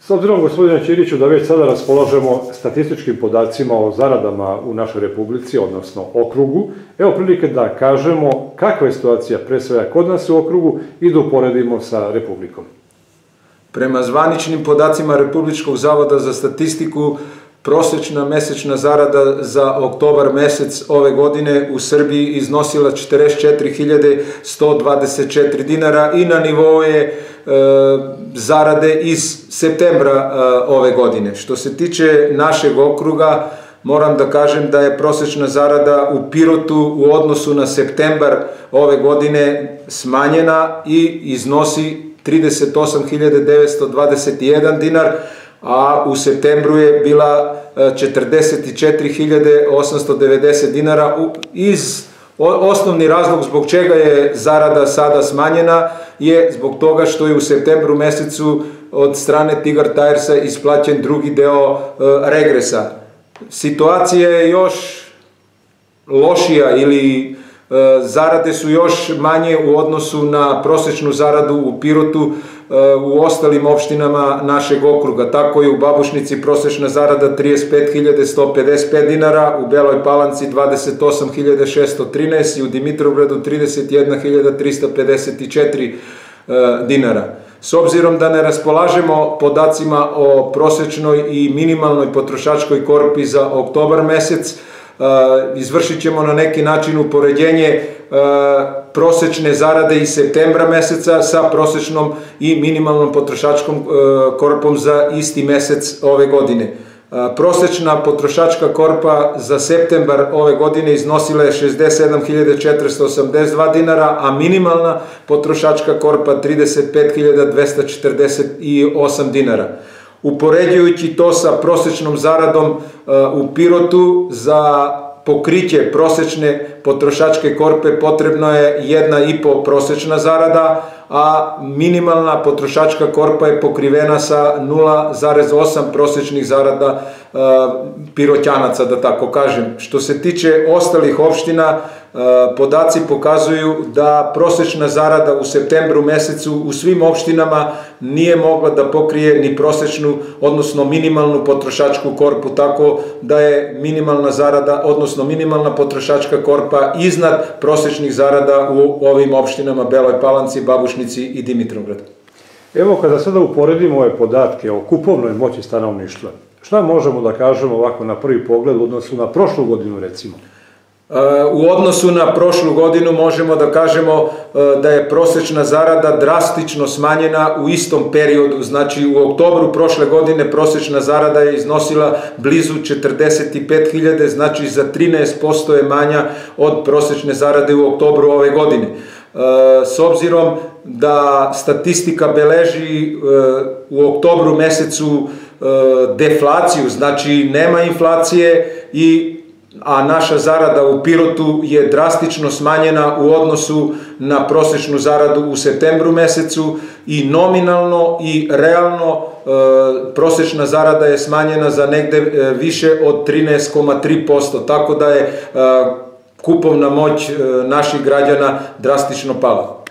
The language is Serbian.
S obzirom, gospodine Ćiriću, da već sada raspolažemo statističkim podacima o zaradama u našoj republici, odnosno okrugu, evo prilike da kažemo kakva je situacija pre svega kod nas u okrugu i da uporedimo sa Republikom. Prema zvaničnim podacima Republičkog zavoda za statistiku, prosečna mesečna zarada za oktobar mesec ove godine u Srbiji iznosila 44.124 dinara i na nivou je zarade iz septembra ove godine. Što se tiče našeg okruga, moram da kažem da je prosečna zarada u Pirotu u odnosu na septembar ove godine smanjena i iznosi 38.921 dinar, a u septembru je bila 44.890 dinara. Osnovni razlog zbog čega je zarada sada smanjena je zbog toga što je u septembru mesecu od strane Tigar Tiresa isplaćen drugi deo regresa. Situacija je još lošija ili zarade su još manje u odnosu na prosečnu zaradu u Pirotu u ostalim opštinama našeg okruga. Tako je u Babušnici prosečna zarada 35.155 dinara, u Beloj Palanci 28.613 i u Dimitrovgradu 31.354 dinara. S obzirom da ne raspolažemo podacima o prosečnoj i minimalnoj potrošačkoj korpi za oktobar mesec, izvršit ćemo na neki način upoređenje prosečne zarade iz septembra meseca sa prosečnom i minimalnom potrošačkom korpom za isti mesec ove godine. Prosečna potrošačka korpa za septembar ove godine iznosila je 67.482 dinara, a minimalna potrošačka korpa 35.248 dinara. Upoređujući to sa prosečnom zaradom u Pirotu, za pokriće prosečne potrošačke korpe potrebno je 1,5 prosečna zarada, a minimalna potrošačka korpa je pokrivena sa 0,8 prosečnih zarada Piroćanaca, da tako kažem. Što se tiče ostalih opština, podaci pokazuju da prosečna zarada u septembru mesecu u svim opštinama nije mogla da pokrije ni prosečnu, odnosno minimalnu potrošačku korpu, tako da je minimalna zarada, odnosno minimalna potrošačka korpa iznad prosečnih zarada u ovim opštinama Beloj Palanci, Babušnici i Dimitrovgradu. Evo, kada sada uporedimo ove podatke o kupovnoj moći stanovništva, šta možemo da kažemo ovako na prvi pogled u odnosu na prošlu godinu, recimo? U odnosu na prošlu godinu možemo da kažemo da je prosečna zarada drastično smanjena u istom periodu. Znači, u oktobru prošle godine prosečna zarada je iznosila blizu 45.000, znači za 13% je manja od prosečne zarade u oktobru ove godine. S obzirom da statistika beleži u oktobru mesecu deflaciju, znači nema inflacije, a naša zarada u Pirotu je drastično smanjena u odnosu na prosečnu zaradu u septembru mesecu, i nominalno i realno prosečna zarada je smanjena za negde više od 13,3%, tako da je kupovna moć naših građana drastično pala.